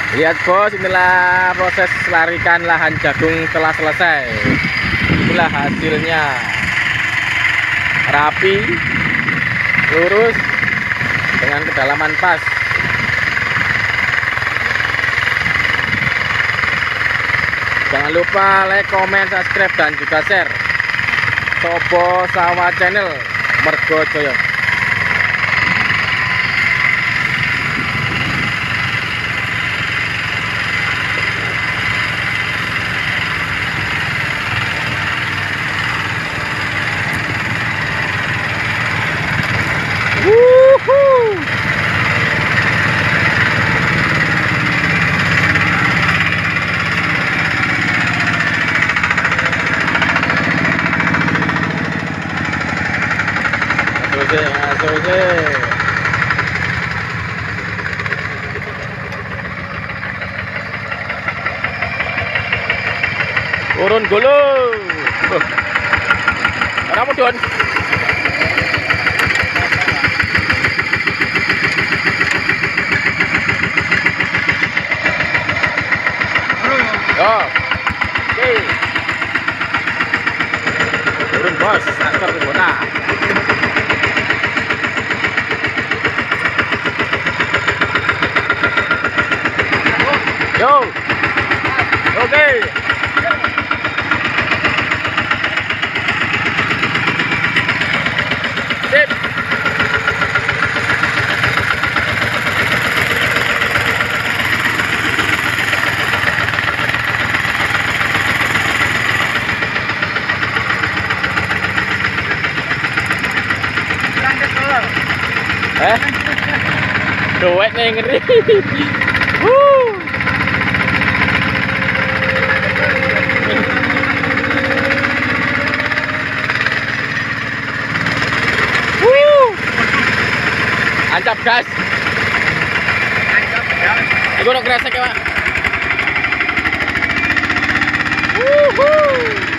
Lihat bos, inilah proses larikan lahan jagung telah selesai. Inilah hasilnya, rapi, lurus, dengan kedalaman pas. Jangan lupa like, comment, subscribe, dan juga share. Sobo Sawah Channel Mergojoyo. Turun gulung. Kamu Don. Oh. Oke. Turun bos, traktor Kubota. Yo. Oke. Sip. Doek nih ngeri. Ancap gas. Iku nok kresek ya, Pak.